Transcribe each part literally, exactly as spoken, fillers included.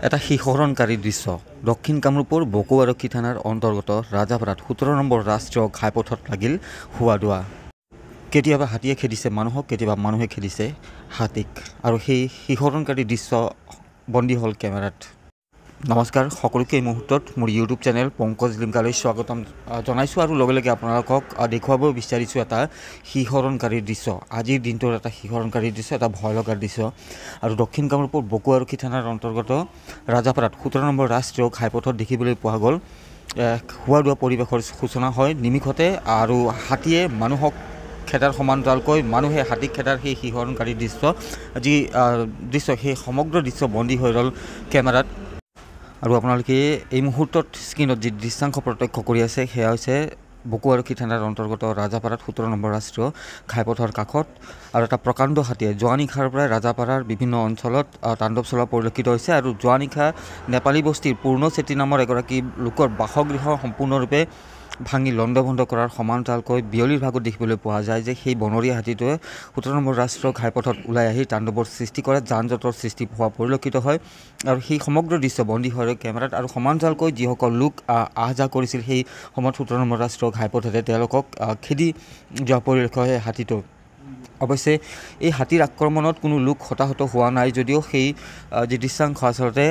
এটা শিহৰণকাৰী দৃশ্য দক্ষিণ কামৰূপৰ বকো আৰক্ষী থানাৰ অন্তৰ্গত ৰাজাপাৰাত সোতৰ নম্বৰ ৰাষ্ট্ৰীয় ঘাইপথত লাগিল হুৱাদুৱা। কেতিয়াবা হাতীয়ে খেদিছে মানুহক, কেতিয়াবা মানুহে খেদিছে হাতীক, আৰু সেই শিহৰণকাৰী দৃশ্য বন্দী হ'ল কেমেৰাত। নমস্কাৰ, সকলোকে এই মুহূৰ্তত মোৰ ইউটিউব চেনেল পংকজ লিমকালৈ স্বাগতম জনাইছোঁ আৰু লগে লগে আপোনালোকক দেখুৱাব বিচাৰিছোঁ এটা শিহৰণকাৰী দৃশ্য। আজিৰ দিনটোৰ এটা শিহৰণকাৰী দৃশ্য, এটা ভয় লগা দৃশ্য। আৰু দক্ষিণ কামৰূপৰ বকো আৰক্ষী থানাৰ অন্তৰ্গত ৰাজাপাৰাত সোতৰ নম্বৰ ৰাষ্ট্ৰীয় ঘাইপথত দেখিবলৈ পোৱা গ'ল হুৱাদুৱা পৰিৱেশৰ সূচনা হয় নিমিষতে, আৰু হাতীয়ে মানুহক খেদাৰ সমান্তৰালকৈ মানুহে হাতীক খেদাৰ সেই শিহৰণকাৰী দৃশ্য যি দৃশ্য সেই সমগ্ৰ দৃশ্য বন্দী হৈ ৰ'ল কেমেৰাত। আৰু আপোনালোকে এই মুহূৰ্তত স্ক্ৰীণত যি দৃশ্যাংশ প্ৰত্যক্ষ কৰি আছে সেয়া হৈছে বকো আৰক্ষী থানাৰ অন্তৰ্গত ৰাজাপাৰাত সোতৰ নম্বৰ ৰাষ্ট্ৰীয় ঘাইপথৰ কাষত, আৰু এটা প্ৰকাণ্ড হাতীয়ে যোৱা নিশাৰ পৰাই ৰাজাপাৰাৰ বিভিন্ন অঞ্চলত তাণ্ডৱ চলোৱা পৰিলক্ষিত হৈছে। আৰু যোৱা নিশা নেপালী বস্তিৰ পূৰ্ণ চেতী নামৰ এগৰাকী লোকৰ বাসগৃহ সম্পূৰ্ণৰূপে ভাঙি লণ্ডভণ্ড কৰাৰ সমান্তৰালকৈ বিয়লিৰ ভাগত দেখিবলৈ পোৱা যায় যে সেই বনৰীয়া হাতীটোৱে সোতৰ নম্বৰ ৰাষ্ট্ৰীয় ঘাইপথত ওলাই আহি তাণ্ডৱৰ সৃষ্টি কৰে, যান জঁটৰ সৃষ্টি হোৱা পৰিলক্ষিত হয়। আৰু সেই সমগ্ৰ দৃশ্য বন্দী হয় কেমেৰাত, আৰু সমান্তৰালকৈ যিসকল লোক আহ যাহ কৰিছিল সেই সময়ত সোতৰ নম্বৰ ৰাষ্ট্ৰীয় ঘাইপথতে তেওঁলোকক খেদি যোৱা পৰিলক্ষিত হয় হাতীটো। অৱশ্যে এই হাতীৰ আক্ৰমণত কোনো লোক হতাহত হোৱা নাই যদিও সেই যি দৃশ্যাংশ আচলতে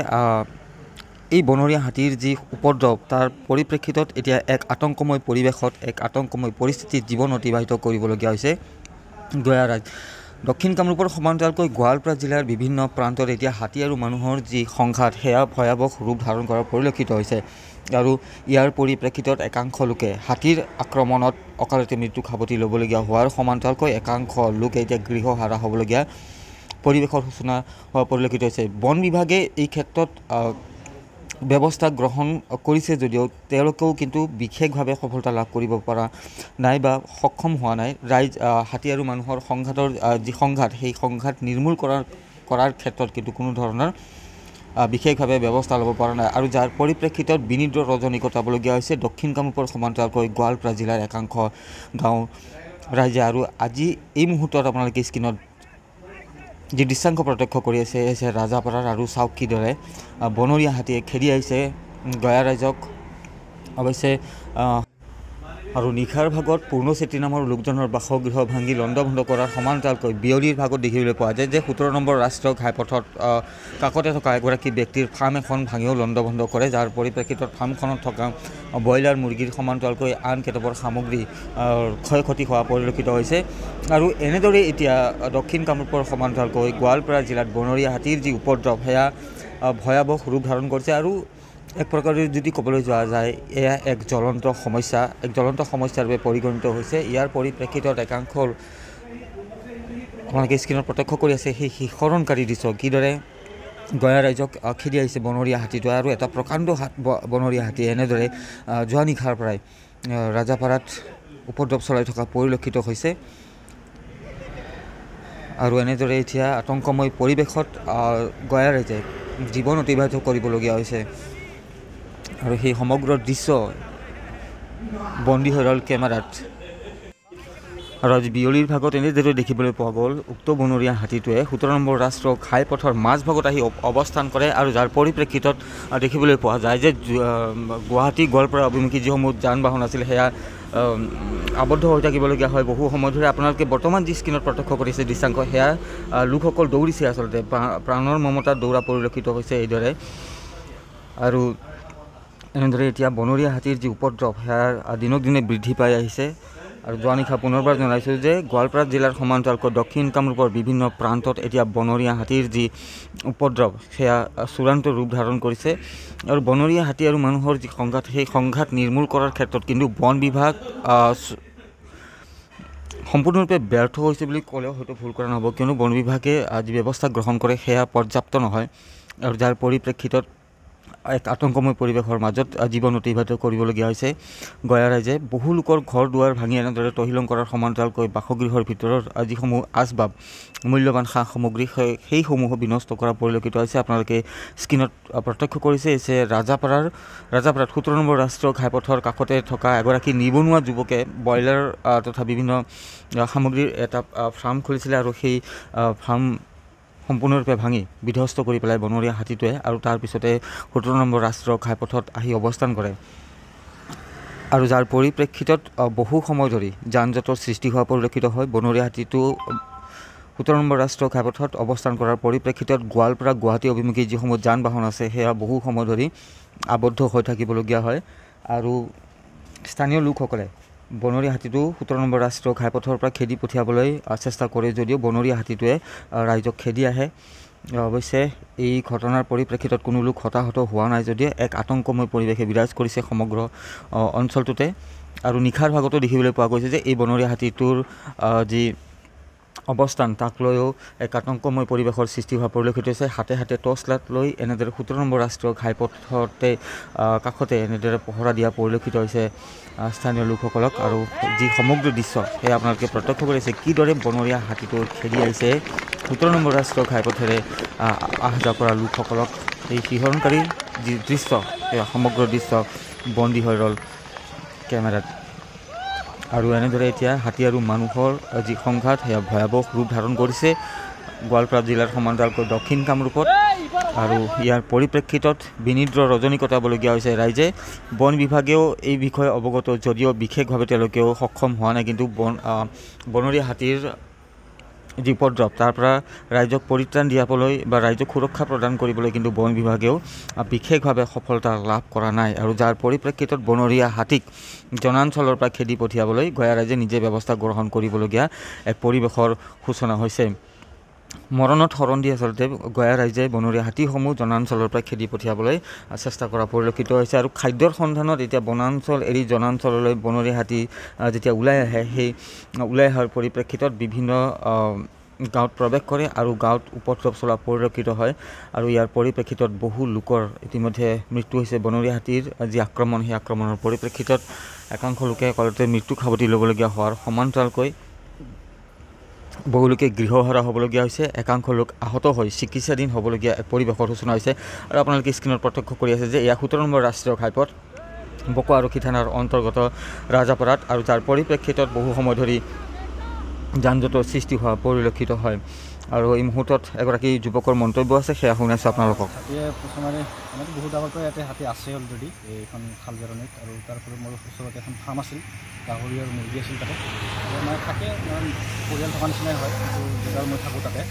এই বনৰীয়া হাতীৰ যি উপদ্ৰৱ তাৰ পৰিপ্ৰেক্ষিতত এতিয়া এক আতংকময় পৰিৱেশত, এক আতংকময় পৰিস্থিতিত জীৱন অতিবাহিত কৰিবলগীয়া হৈছে গঞা ৰাইজ। দক্ষিণ কামৰূপৰ সমান্তৰালকৈ গোৱালপাৰা জিলাৰ বিভিন্ন প্ৰান্তত এতিয়া হাতী আৰু মানুহৰ যি সংঘাত সেয়া ভয়াৱহ ৰূপ ধাৰণ কৰা পৰিলক্ষিত হৈছে। আৰু ইয়াৰ পৰিপ্ৰেক্ষিতত একাংশ লোকে হাতীৰ আক্ৰমণত অকালতে মৃত্যু সাৱটি ল'বলগীয়া হোৱাৰ সমান্তৰালকৈ একাংশ লোকে এতিয়া গৃহহাৰা হ'বলগীয়া পৰিৱেশৰ সূচনা হোৱা পৰিলক্ষিত হৈছে। বন বিভাগে এই ক্ষেত্ৰত ব্যৱস্থা গ্ৰহণ কৰিছে যদিও তেওঁলোকেও কিন্তু বিশেষভাৱে সফলতা লাভ কৰিব পৰা নাই বা সক্ষম হোৱা নাই। ৰাইজ হাতী আৰু মানুহৰ সংঘাতৰ যি সংঘাত সেই সংঘাত নিৰ্মূল কৰাৰ কৰাৰ ক্ষেত্ৰত কিন্তু কোনো ধৰণৰ বিশেষভাৱে ব্যৱস্থা ল'ব পৰা নাই, আৰু যাৰ পৰিপ্ৰেক্ষিতত বিনিদ্ৰ ৰজনী কটাবলগীয়া হৈছে দক্ষিণ কামৰূপৰ সমান্তৰালকৈ গোৱালপাৰা জিলাৰ একাংশ গাঁও ৰাইজে। আৰু আজি এই মুহূৰ্তত আপোনালোকে স্ক্ৰীণত যি দৃশ্যাংশ প্ৰত্যক্ষ কৰি আছে হৈছে ৰাজাপাৰাৰ, আৰু চাওক কিদৰে বনৰীয়া হাতীয়ে খেদি আহিছে গঞা ৰাইজক। অৱশ্যে আৰু নিশাৰ ভাগত পূৰ্ণ চেতী নামৰ লোকজনৰ বাসগৃহ ভাঙি লণ্ডভণ্ড কৰাৰ সমান্তৰালকৈ বিয়লিৰ ভাগত দেখিবলৈ পোৱা যায় যে সোতৰ নম্বৰ ৰাষ্ট্ৰীয় ঘাইপথত কাষতে থকা এগৰাকী ব্যক্তিৰ ফাৰ্ম এখন ভাঙিও লণ্ডভণ্ড কৰে, যাৰ পৰিপ্ৰেক্ষিতত ফাৰ্মখনত থকা ব্ৰইলাৰ মুৰ্গীৰ সমান্তৰালকৈ আন কেতবোৰ সামগ্ৰী ক্ষয় ক্ষতি হোৱা পৰিলক্ষিত হৈছে। আৰু এনেদৰে এতিয়া দক্ষিণ কামৰূপৰ সমান্তৰালকৈ গোৱালপাৰা জিলাত বনৰীয়া হাতীৰ যি উপদ্ৰৱ সেয়া ভয়াৱহ ৰূপ ধাৰণ কৰিছে। আৰু এক প্ৰকাৰে যদি ক'বলৈ যোৱা যায় এয়া এক জ্বলন্ত সমস্যা, এক জ্বলন্ত সমস্যাৰ বাবে পৰিগণিত হৈছে। ইয়াৰ পৰিপ্ৰেক্ষিতত একাংশ আপোনালোকে স্ক্ৰীণত প্ৰত্যক্ষ কৰি আছে সেই শিহৰণকাৰী দৃশ্য কিদৰে গঞা ৰাইজক খেদি আহিছে বনৰীয়া হাতীটোৱে। আৰু এটা প্ৰকাণ্ড বনৰীয়া হাতী এনেদৰে যোৱা নিশাৰ পৰাই ৰাজাপাৰাত উপদ্ৰৱ চলাই থকা পৰিলক্ষিত হৈছে। আৰু এনেদৰে এতিয়া আতংকময় পৰিৱেশত গঞা ৰাইজে জীৱন অতিবাহিত কৰিবলগীয়া হৈছে, আৰু সেই সমগ্ৰ দৃশ্য বন্দী হৈ ৰ'ল কেমেৰাত। আৰু আজি বিয়লিৰ ভাগত এনেদৰে দেখিবলৈ পোৱা গ'ল উক্ত বনৰীয়া হাতীটোৱে সোতৰ নম্বৰ ৰাষ্ট্ৰীয় ঘাইপথৰ মাজভাগত আহি অৱস্থান কৰে, আৰু যাৰ পৰিপ্ৰেক্ষিতত দেখিবলৈ পোৱা যায় যে গুৱাহাটী গোৱালপাৰা অভিমুখী যিসমূহ যান বাহন আছিল সেয়া আবদ্ধ হৈ থাকিবলগীয়া হয় বহু সময় ধৰি। আপোনালোকে বৰ্তমান যি স্ক্ৰীণত প্ৰত্যক্ষ কৰিছে দৃশ্যাংশ সেয়া লোকসকল দৌৰিছে, আচলতে প্ৰাণৰ মমতাত দৌৰা পৰিলক্ষিত হৈছে এইদৰে। আৰু এনেদৰে এতিয়া বনৰীয়া হাতীৰ যি উপদ্ৰৱ সেয়া দিনক দিনে বৃদ্ধি পাই আহিছে। আৰু যোৱা নিশা পুনৰবাৰ জনাইছোঁ যে গোৱালপাৰা জিলাৰ সমান্তৰালকৈ দক্ষিণ কামৰূপৰ বিভিন্ন প্ৰান্তত এতিয়া বনৰীয়া হাতীৰ যি উপদ্ৰৱ সেয়া চূড়ান্ত ৰূপ ধাৰণ কৰিছে। আৰু বনৰীয়া হাতী আৰু মানুহৰ যি সংঘাত সেই সংঘাত নিৰ্মূল কৰাৰ ক্ষেত্ৰত কিন্তু বন বিভাগ সম্পূৰ্ণৰূপে ব্যৰ্থ হৈছে বুলি ক'লেও হয়তো ভুল কৰা নহ'ব, কিয়নো বন বিভাগে যি ব্যৱস্থা গ্ৰহণ কৰে সেয়া পৰ্যাপ্ত নহয়, আৰু যাৰ পৰিপ্ৰেক্ষিতত এক আতংকময় পৰিৱেশৰ মাজত জীৱন অতিবাহিত কৰিবলগীয়া হৈছে গঞা ৰাইজে। বহু লোকৰ ঘৰ দুৱাৰ ভাঙি এনেদৰে তহিলং কৰাৰ সমান্তৰালকৈ বাসগৃহৰ ভিতৰত যিসমূহ আচবাব মূল্যৱান সা সামগ্ৰী সেইসমূহ বিনষ্ট কৰা পৰিলক্ষিত হৈছে। আপোনালোকে স্ক্ৰীণত প্ৰত্যক্ষ কৰিছে যে ৰাজাপাৰাৰ ৰাজাপাৰাত সোতৰ নম্বৰ ৰাষ্ট্ৰীয় ঘাইপথৰ কাষতে থকা এগৰাকী নিবনুৱা যুৱকে ব্ৰইলাৰ তথা বিভিন্ন সামগ্ৰীৰ এটা ফাৰ্ম খুলিছিলে, আৰু সেই ফাৰ্ম সম্পূৰ্ণৰূপে ভাঙি বিধ্বস্ত কৰি পেলাই বনৰীয়া হাতীটোৱে আৰু তাৰপিছতে সোতৰ নম্বৰ ৰাষ্ট্ৰীয় ঘাইপথত আহি অৱস্থান কৰে আৰু যাৰ পৰিপ্ৰেক্ষিতত বহু সময় ধৰি যান জঁটৰ সৃষ্টি হোৱা পৰিলক্ষিত হয়। বনৰীয়া হাতীটো সোতৰ নম্বৰ ৰাষ্ট্ৰীয় ঘাইপথত অৱস্থান কৰাৰ পৰিপ্ৰেক্ষিতত গোৱালপাৰা গুৱাহাটী অভিমুখী যিসমূহ যান বাহন আছে সেয়া বহু সময় ধৰি আবদ্ধ হৈ থাকিবলগীয়া হয় আৰু স্থানীয় লোকসকলে বনৰীয়া হাতীটো সোতৰ নম্বৰ ৰাষ্ট্ৰীয় ঘাইপথৰ পৰা খেদি পঠিয়াবলৈ চেষ্টা কৰে যদিও বনৰীয়া হাতীটোৱে ৰাইজক খেদি আহে। অৱশ্যে এই ঘটনাৰ পৰিপ্ৰেক্ষিতত কোনো লোক হতাহত হোৱা নাই যদিও এক আতংকময় পৰিৱেশে বিৰাজ কৰিছে সমগ্ৰ অঞ্চলটোতে আৰু নিশাৰ ভাগতো দেখিবলৈ পোৱা গৈছে যে এই বনৰীয়া হাতীটোৰ যি অৱস্থান তাক লৈও এক আতংকময় পৰিৱেশৰ সৃষ্টি হোৱা পৰিলক্ষিত হৈছে। হাতে হাতে টৰ্চ লাইট লৈ এনেদৰে সোতৰ নম্বৰ ৰাষ্ট্ৰীয় ঘাইপথতে কাষতে এনেদৰে পহৰা দিয়া পৰিলক্ষিত হৈছে স্থানীয় লোকসকলক আৰু যি সমগ্ৰ দৃশ্য সেয়া আপোনালোকে প্ৰত্যক্ষ কৰিছে কিদৰে বনৰীয়া হাতীটো খেদি আহিছে সোতৰ নম্বৰ ৰাষ্ট্ৰীয় ঘাইপথেৰে অহা যোৱা কৰা লোকসকলক। এই শিহৰণকাৰী যি দৃশ্য সেয়া সমগ্ৰ দৃশ্য বন্দী হৈ ৰ'ল কেমেৰাত আৰু এনেদৰে এতিয়া হাতী আৰু মানুহৰ যি সংঘাত সেয়া ভয়াৱহ ৰূপ ধাৰণ কৰিছে গোৱালপাৰা জিলাৰ সমান্তৰালকৈ দক্ষিণ কামৰূপত আৰু ইয়াৰ পৰিপ্ৰেক্ষিতত বিনিদ্ৰ ৰজনী কটাবলগীয়া হৈছে ৰাইজে। বন বিভাগেও এই বিষয়ে অৱগত যদিও বিশেষভাৱে তেওঁলোকেও সক্ষম হোৱা নাই, কিন্তু বন বনৰীয়া হাতীৰ যি উপদ্ৰৱ তাৰ পৰা ৰাইজক পৰিত্ৰাণ দিয়াবলৈ বা ৰাইজক সুৰক্ষা প্ৰদান কৰিবলৈ কিন্তু বন বিভাগেও বিশেষভাৱে সফলতা লাভ কৰা নাই আৰু যাৰ পৰিপ্ৰেক্ষিতত বনৰীয়া হাতীক জনাঞ্চলৰ পৰা খেদি পঠিয়াবলৈ গয়া ৰাইজে নিজে ব্যৱস্থা গ্ৰহণ কৰিবলগীয়া এক পৰিৱেশৰ সূচনা হৈছে। মৰণত শৰণ দি আচলতে গয়া ৰাইজে বনৰীয়া হাতীসমূহ জনাঞ্চলৰ পৰা খেদি পঠিয়াবলৈ চেষ্টা কৰা পৰিলক্ষিত হৈছে আৰু খাদ্যৰ সন্ধানত এতিয়া বনাঞ্চল এৰি জনাঞ্চললৈ বনৰীয়া হাতী যেতিয়া ওলাই আহে সেই ওলাই অহাৰ পৰিপ্ৰেক্ষিতত বিভিন্ন গাঁৱত প্ৰৱেশ কৰে আৰু গাঁৱত উপদ্ৰৱ চলোৱা পৰিলক্ষিত হয় আৰু ইয়াৰ পৰিপ্ৰেক্ষিতত বহু লোকৰ ইতিমধ্যে মৃত্যু হৈছে। বনৰীয়া হাতীৰ যি আক্ৰমণ সেই আক্ৰমণৰ পৰিপ্ৰেক্ষিতত একাংশ লোকে কলতে মৃত্যু সাৱটি ল'বলগীয়া হোৱাৰ সমান্তৰালকৈ বহুলোকে গৃহহাৰা হ'বলগীয়া হৈছে, একাংশ লোক আহত হৈ চিকিৎসাধীন হ'বলগীয়া এক পৰিৱেশৰ সূচনা হৈছে আৰু আপোনালোকে স্ক্ৰীণত প্ৰত্যক্ষ কৰি আছে যে এয়া সোতৰ নম্বৰ ৰাষ্ট্ৰীয় ঘাইপথ বকো আৰক্ষী থানাৰ অন্তৰ্গত ৰাজাপাৰাত আৰু যাৰ পৰিপ্ৰেক্ষিতত বহু সময় ধৰি যান জঁটৰ সৃষ্টি হোৱা পৰিলক্ষিত হয় আৰু এই মুহূৰ্তত এগৰাকী যুৱকৰ মন্তব্য আছে সেয়া শুনাইছোঁ আপোনালোকক। হাতীয়ে প্ৰথমে মানে বহুত আগৰ পৰা ইয়াতে হাতী আছে অলৰেডি এইখন খালজাৰণিত আৰু তাৰপৰা মোৰ ওচৰতে এখন ফাৰ্ম আছিল, গাহৰি আৰু মুৰ্গী আছিল তাতে মানে থাকে মানে পৰিয়াল থকা নিচিনাই হয় কিন্তু যেতিয়া মই থাকোঁ তাতে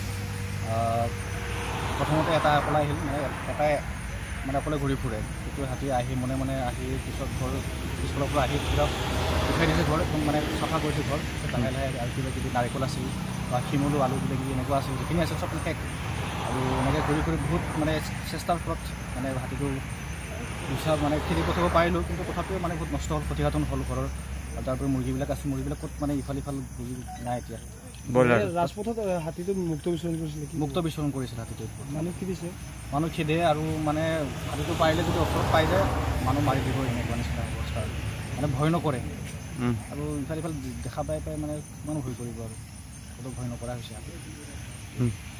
প্ৰথমতে এটা অকলে আহিল মানে এটাই মানে অকলে ঘূৰি ফুৰে, সেইটো হাতী আহি মনে মনে আহি পিছত ঘৰ পিছফালৰ পৰা আহি পুৰা উঠাই দিছে ঘৰ একদম মানে চাফা কৰিছে ঘৰ লাহে লাহে আৰু কিবা কিবি নাৰিকল আছিল বা শিমলু আলু কিবা কিবি এনেকুৱা আছিল যিখিনি আছিল চব শেষ আৰু এনেকৈ ঘূৰি ঘূৰি বহুত মানে চেষ্টাৰ ফলত মানে হাতীটো গুচা মানে খেদি পঠাব পাৰিলোঁ কিন্তু তথাপিও মানে বহুত নষ্ট হ'ল, ক্ষতিসাধন হ'ল ঘৰৰ আৰু তাৰপৰা মুৰ্গীবিলাক আছে মুৰ্গীবিলাক ক'ত মানে ইফাল সিফাল ঘূৰি নাই এতিয়া। ৰাজপথত হাতীটো মুক্ত বিচৰণ কৰিছিলে মুক্ত বিচৰণ কৰিছিল হাতীটো মানুহ খেদিছে মানুহ খেদে আৰু মানে হাতীটো পাৰিলে যদি ওচৰত পাই যায় মানুহ মাৰি দিব এনেকুৱা নিচিনা অৱস্থা মানে ভয় নকৰে আৰু ইফাল সিফাল দেখা পাই পাই মানে কিমান ভয় কৰিব আৰু ক'তো ভয় নকৰা হৈছে হাতী।